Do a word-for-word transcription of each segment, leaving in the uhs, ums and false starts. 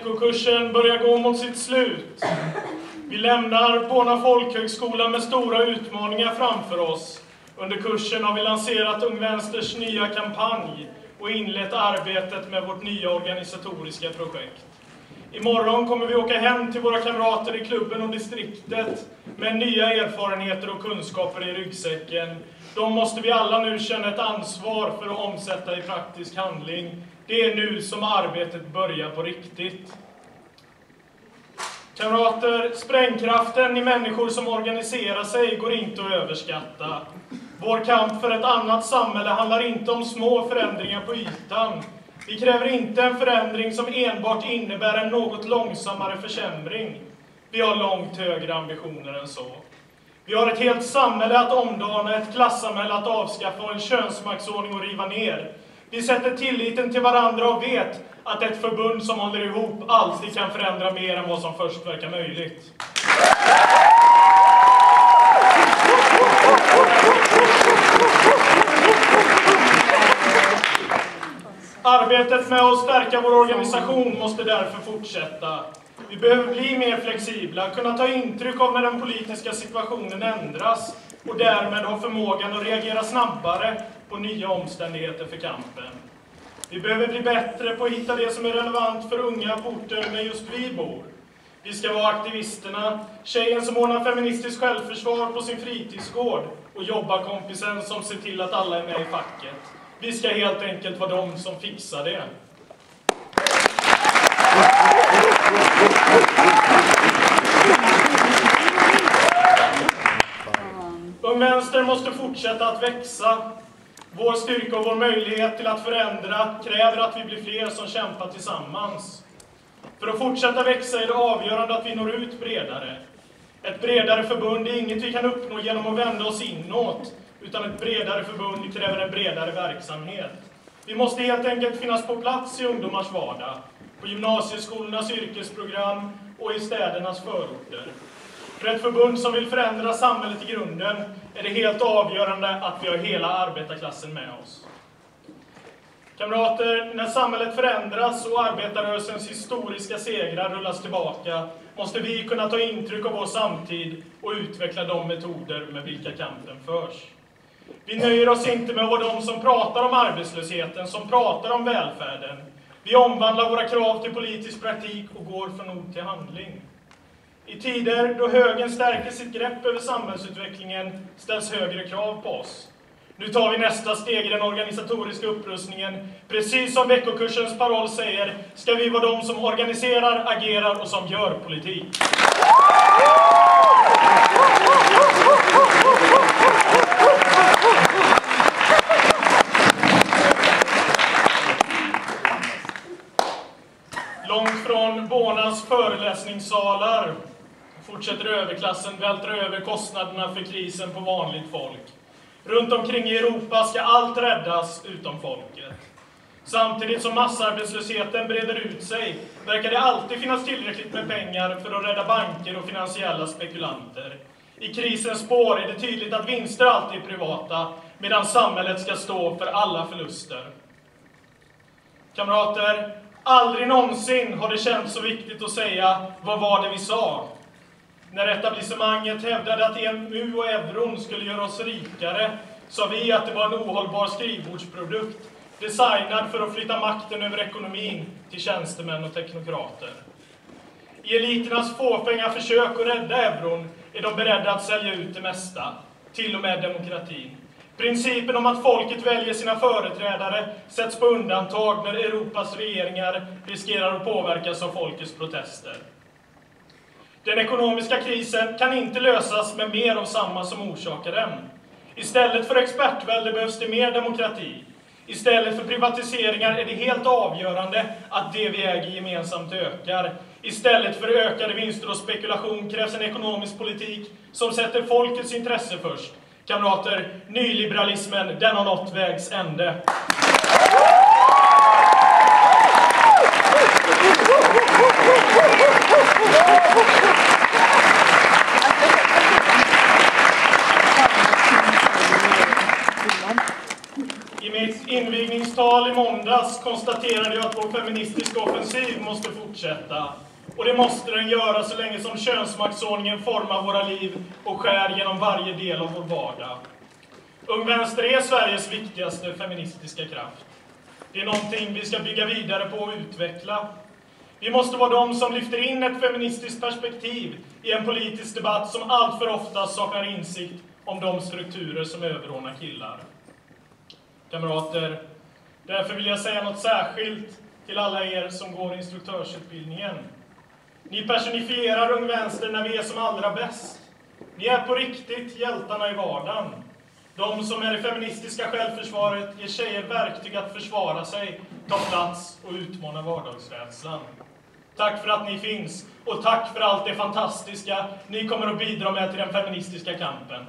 Veckokursen börjar gå mot sitt slut. Vi lämnar Borna folkhögskola med stora utmaningar framför oss. Under kursen har vi lanserat Ung Vänsters nya kampanj och inlett arbetet med vårt nya organisatoriska projekt. Imorgon kommer vi åka hem till våra kamrater i klubben och distriktet med nya erfarenheter och kunskaper i ryggsäcken. De måste vi alla nu känna ett ansvar för att omsätta i praktisk handling. Det är nu som arbetet börjar på riktigt. Kamrater, sprängkraften i människor som organiserar sig går inte att överskatta. Vår kamp för ett annat samhälle handlar inte om små förändringar på ytan. Vi kräver inte en förändring som enbart innebär en något långsammare försämring. Vi har långt högre ambitioner än så. Vi har ett helt samhälle att omdana, ett klassamhälle att avskaffa och en könsmaktsordning att riva ner. Vi sätter tilliten till varandra och vet att ett förbund som håller ihop alltid kan förändra mer än vad som först verkar möjligt. Arbetet med att stärka vår organisation måste därför fortsätta. Vi behöver bli mer flexibla, kunna ta intryck av när den politiska situationen ändras och därmed ha förmågan att reagera snabbare på nya omständigheter för kampen. Vi behöver bli bättre på att hitta det som är relevant för unga på orter där just vi bor. Vi ska vara aktivisterna, tjejen som ordnar feministiskt självförsvar på sin fritidsgård och jobbarkompisen som ser till att alla är med i facket. Vi ska helt enkelt vara de som fixar det. Ung Vänster måste fortsätta att växa. Vår styrka och vår möjlighet till att förändra kräver att vi blir fler som kämpar tillsammans. För att fortsätta växa är det avgörande att vi når ut bredare. Ett bredare förbund är inget vi kan uppnå genom att vända oss inåt, utan ett bredare förbund kräver en bredare verksamhet. Vi måste helt enkelt finnas på plats i ungdomars vardag, på gymnasieskolornas yrkesprogram och i städernas förorter. För ett förbund som vill förändra samhället i grunden är det helt avgörande att vi har hela arbetarklassen med oss. Kamrater, när samhället förändras och arbetarrörelsens historiska segrar rullas tillbaka måste vi kunna ta intryck av vår samtid och utveckla de metoder med vilka kampen förs. Vi nöjer oss inte med att vara de som pratar om arbetslösheten, som pratar om välfärden. Vi omvandlar våra krav till politisk praktik och går från ord till handling. I tider då högern stärker sitt grepp över samhällsutvecklingen ställs högre krav på oss. Nu tar vi nästa steg i den organisatoriska upprustningen. Precis som veckokursens paroll säger ska vi vara de som organiserar, agerar och som gör politik. Långt från Bornas föreläsningssalar fortsätter överklassen vältra över kostnaderna för krisen på vanligt folk. Runt omkring i Europa ska allt räddas utom folket. Samtidigt som massarbetslösheten breder ut sig verkar det alltid finnas tillräckligt med pengar för att rädda banker och finansiella spekulanter. I krisens spår är det tydligt att vinster alltid är privata medan samhället ska stå för alla förluster. Kamrater, aldrig någonsin har det känts så viktigt att säga vad var det vi sa. När etablissemanget hävdade att E M U och euron skulle göra oss rikare sa vi att det var en ohållbar skrivbordsprodukt designad för att flytta makten över ekonomin till tjänstemän och teknokrater. I eliternas fåfänga försök att rädda euron är de beredda att sälja ut det mesta, till och med demokratin. Principen om att folket väljer sina företrädare sätts på undantag när Europas regeringar riskerar att påverkas av folkets protester. Den ekonomiska krisen kan inte lösas med mer av samma som orsakar den. Istället för expertvälde behövs det mer demokrati. Istället för privatiseringar är det helt avgörande att det vi äger gemensamt ökar. Istället för ökade vinster och spekulation krävs en ekonomisk politik som sätter folkets intresse först. Kamrater, nyliberalismen, den har nått vägs ände. I mitt invigningstal i måndags konstaterade jag att vår feministiska offensiv måste fortsätta. Och det måste den göra så länge som könsmaktsordningen formar våra liv och skär genom varje del av vår vardag. Ung Vänster är Sveriges viktigaste feministiska kraft. Det är någonting vi ska bygga vidare på och utveckla. Vi måste vara de som lyfter in ett feministiskt perspektiv i en politisk debatt som allt för ofta saknar insikt om de strukturer som överordnar killar. Kamrater, därför vill jag säga något särskilt till alla er som går instruktörsutbildningen. Ni personifierar Ung Vänster när vi är som allra bäst. Ni är på riktigt hjältarna i vardagen. De som är i feministiska självförsvaret ger tjejer verktyg att försvara sig, ta plats och utmana vardagsrädslan. Tack för att ni finns och tack för allt det fantastiska ni kommer att bidra med till den feministiska kampen.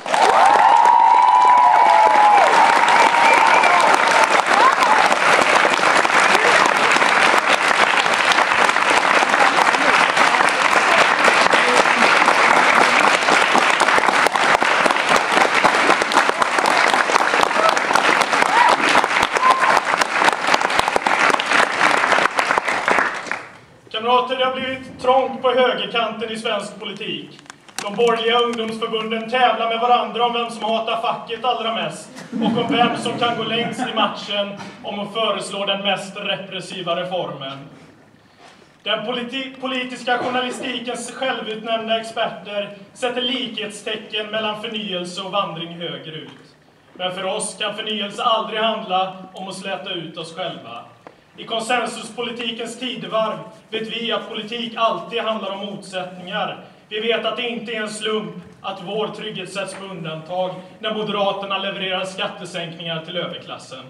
Kamrater, det har blivit trångt på högerkanten i svensk politik. De borgerliga ungdomsförbunden tävlar med varandra om vem som hatar facket allra mest och om vem som kan gå längst i matchen om att föreslå den mest repressiva reformen. Den politi- politiska journalistikens självutnämnda experter sätter likhetstecken mellan förnyelse och vandring högerut. Men för oss kan förnyelse aldrig handla om att släta ut oss själva. I konsensuspolitikens tidevarv vet vi att politik alltid handlar om motsättningar. Vi vet att det inte är en slump att vår trygghet sätts på undantag när Moderaterna levererar skattesänkningar till överklassen.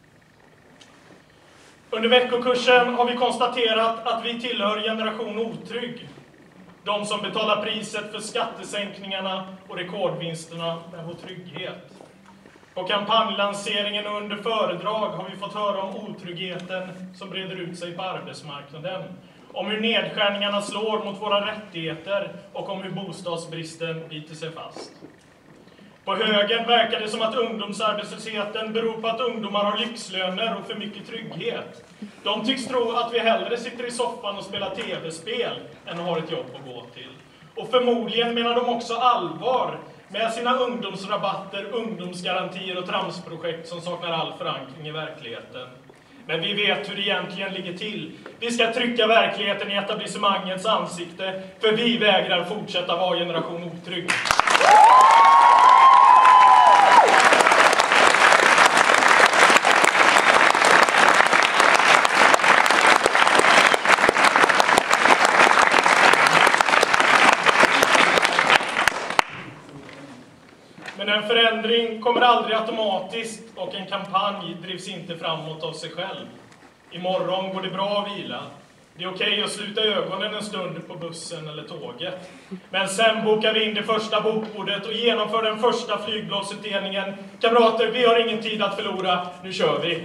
Under veckokursen har vi konstaterat att vi tillhör generation otrygg. De som betalar priset för skattesänkningarna och rekordvinsterna med vår trygghet. På kampanjlanseringen och under föredrag har vi fått höra om otryggheten som breder ut sig på arbetsmarknaden. Om hur nedskärningarna slår mot våra rättigheter och om hur bostadsbristen biter sig fast. På högen verkar det som att ungdomsarbetslösheten beror på att ungdomar har lyxlöner och för mycket trygghet. De tycks tro att vi hellre sitter i soffan och spelar tv-spel än har ett jobb att gå till. Och förmodligen menar de också allvar med sina ungdomsrabatter, ungdomsgarantier och tramsprojekt som saknar all förankring i verkligheten. Men vi vet hur det egentligen ligger till. Vi ska trycka verkligheten i etablissemangets ansikte, för vi vägrar fortsätta vara generation otrygg. Men en förändring kommer aldrig automatiskt och en kampanj drivs inte framåt av sig själv. Imorgon går det bra att vila. Det är okej att sluta ögonen en stund på bussen eller tåget. Men sen bokar vi in det första bokbordet och genomför den första flygbladsutdelningen. Kamrater, vi har ingen tid att förlora. Nu kör vi!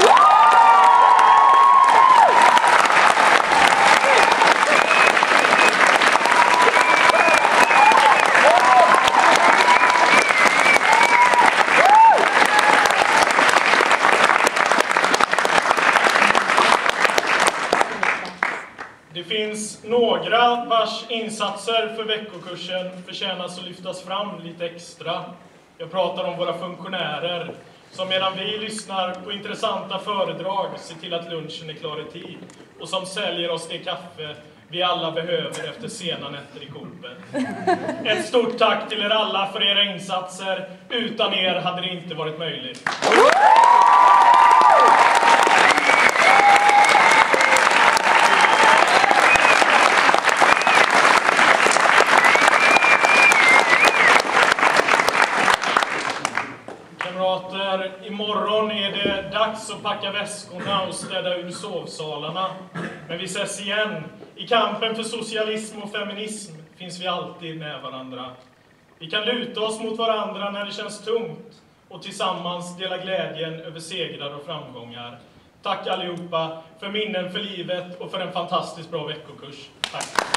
Det finns några vars insatser för veckokursen förtjänas att lyftas fram lite extra. Jag pratar om våra funktionärer som medan vi lyssnar på intressanta föredrag ser till att lunchen är klar i tid och som säljer oss det kaffe vi alla behöver efter sena nätter i Coopet. Ett stort tack till er alla för era insatser. Utan er hade det inte varit möjligt. Kamrater, imorgon är det dags att packa väskorna och städa ur sovsalarna. Men vi ses igen. I kampen för socialism och feminism finns vi alltid med varandra. Vi kan luta oss mot varandra när det känns tungt och tillsammans dela glädjen över segrar och framgångar. Tack allihopa för minnen för livet och för en fantastiskt bra veckokurs. Tack!